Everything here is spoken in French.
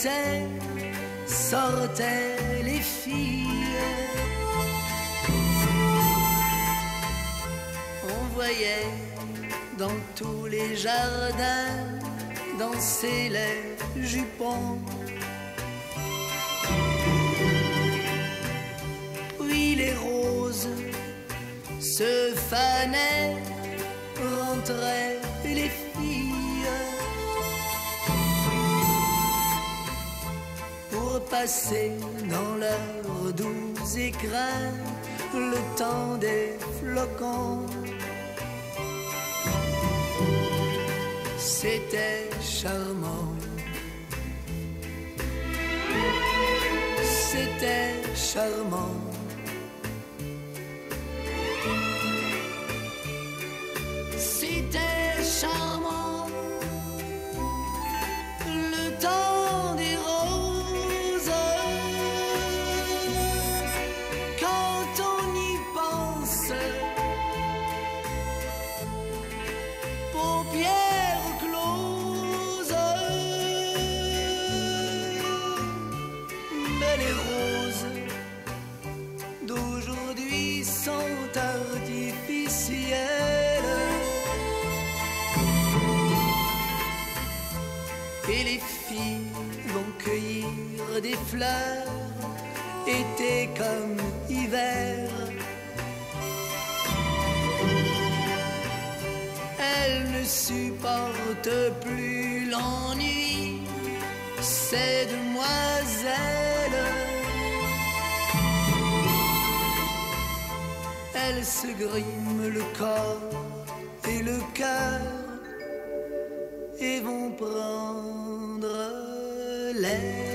sortaient les filles. On voyait dans tous les jardins danser les jupons. Oui, les roses se fanaient, rentraient les filles pour passer dans leurs doux écrins le temps des flocons. C'était charmant, c'était charmant. C'était charmant, le temps des roses. Quand on y pense, paupières closes. Mais les roses d'aujourd'hui sont artificielles. Et les filles vont cueillir des fleurs, été comme hiver. Elles ne supportent plus l'ennui, ces demoiselles. Elles se griment le corps et le cœur et vont prendre l'air.